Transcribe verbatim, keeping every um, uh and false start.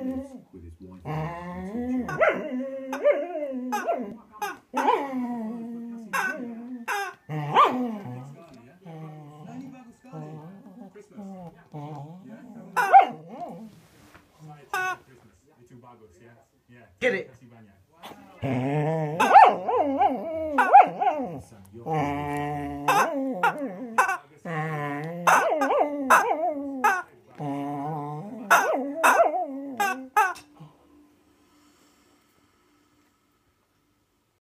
with his wife and two children. Get it. So